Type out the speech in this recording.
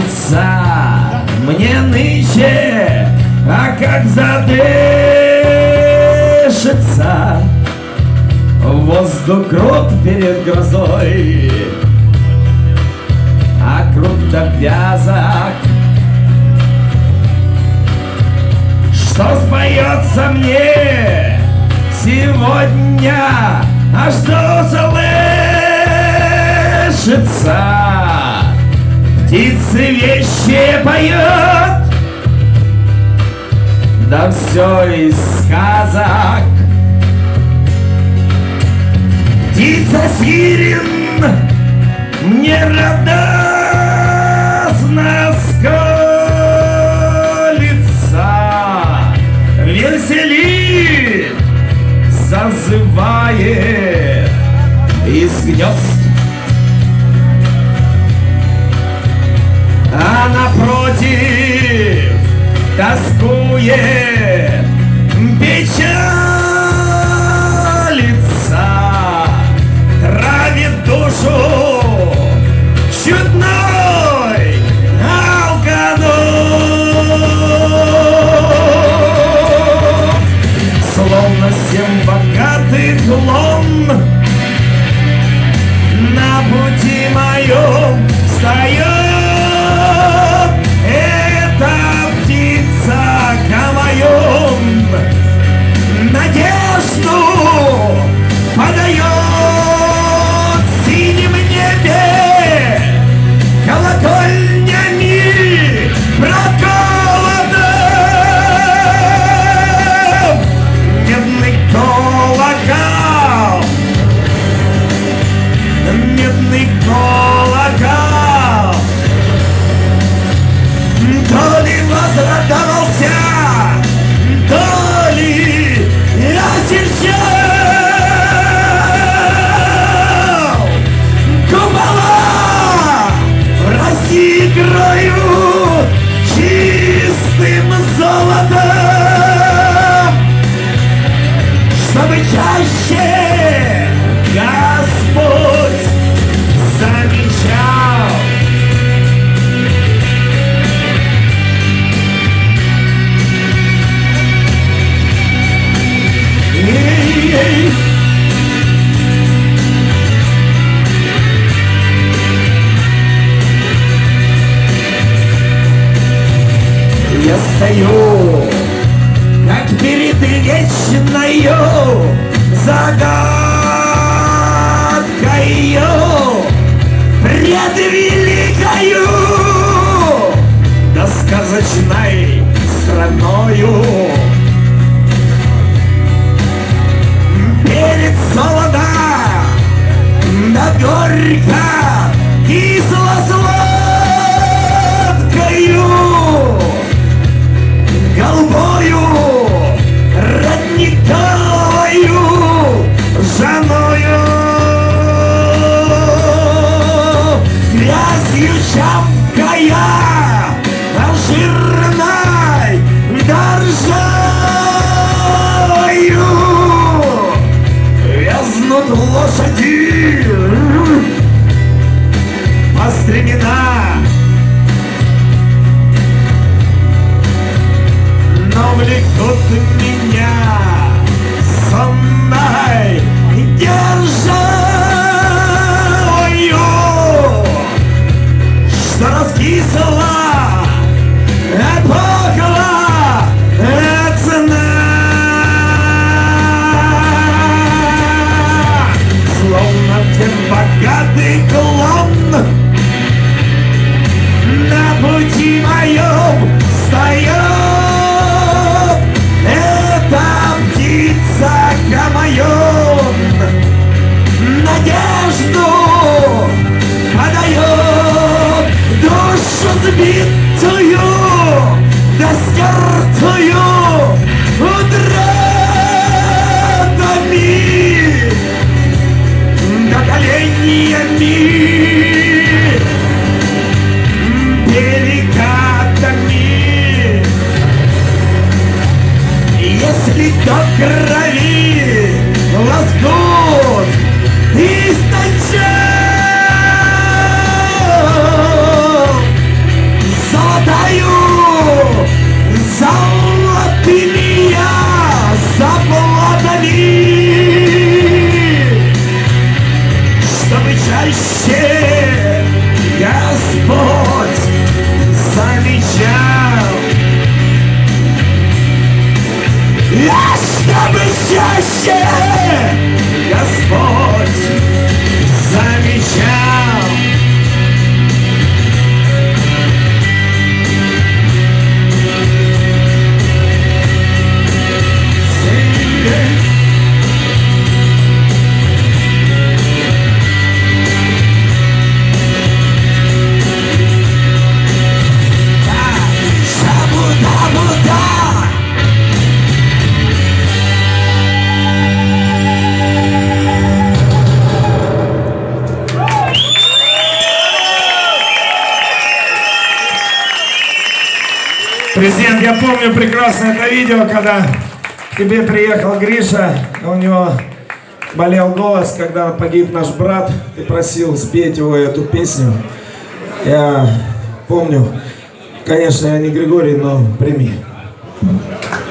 Кажется мне нынче, а как задышится воздух крут перед грозой, а крутовязок, что споется мне сегодня, а что слышится. Птицы вещи поют, да все из сказок. Птица сирен мне радостно скалится, веселит, зазывает из гнезд. А напротив тоскует, печалится, травит душу чудной алкоголь. Словно всем богатый клон на пути моем встает. Надежду подает в синем небе, колокольнями проколотым. Медный колокол, медный колокол, то ли возрадовался, то ли осерчал. Купола в России играют чистым золотом, чтобы чаще Господь замечал. Я стою, как перед вечною загадкою, предвеликою, да сказочной страною. Перед солода, да горько, кисло-сладкою, голубою, родниковою жаною, грязью чавкая, жирной доржою. Вязнут лошади по стремена, но влекут меня сонной державою, что раскисла эпоха цена. Словно богатый клон на пути моем встает. Эта птица камайон надежду подает, душу сбитую, да стертую утратами, да коленями Президент, я помню прекрасно это видео, когда к тебе приехал Гриша, у него болел голос, когда погиб наш брат, ты просил спеть его эту песню. Я помню, конечно, я не Григорий, но прими.